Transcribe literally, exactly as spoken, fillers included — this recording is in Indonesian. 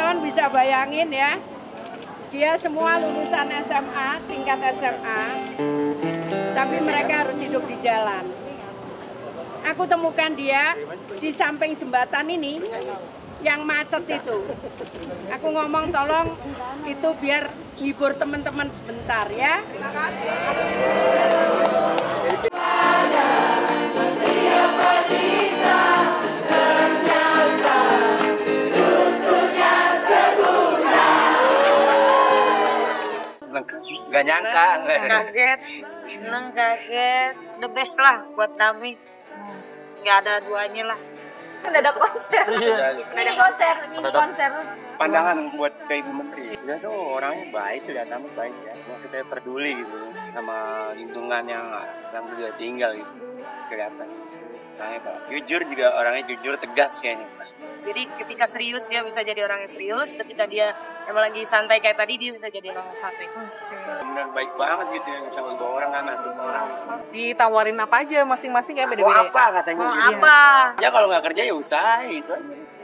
teman-teman bisa bayangin ya, dia semua lulusan S M A, tingkat S M A, tapi mereka harus hidup di jalan. Aku temukan dia di samping jembatan ini, yang macet itu. Aku ngomong tolong itu biar hibur teman-teman sebentar ya. Terima kasih. Gak nyangka, kaget, seneng kaget, the best lah buat kami, nggak ada duanya lah. Udah ada konser, mini konser, mini konser. Pandangan buat ke Ibu Menteri, dia tuh orangnya baik, kelihatannya baik ya, maksudnya peduli gitu sama lingkungan yang yang dia tinggal gitu, kelihatan. Orangnya jujur juga, orangnya jujur, tegas kayaknya. Jadi ketika serius dia bisa jadi orang yang serius, ketika dia emang lagi santai kayak tadi dia bisa jadi orang yang santai. Benar baik banget gitu ya sama dua orang kan, nasib orang. Ditawarin apa aja masing-masing ya beda-beda. Mau apa katanya? Mau apa? Ya kalau nggak kerja ya usaha itu.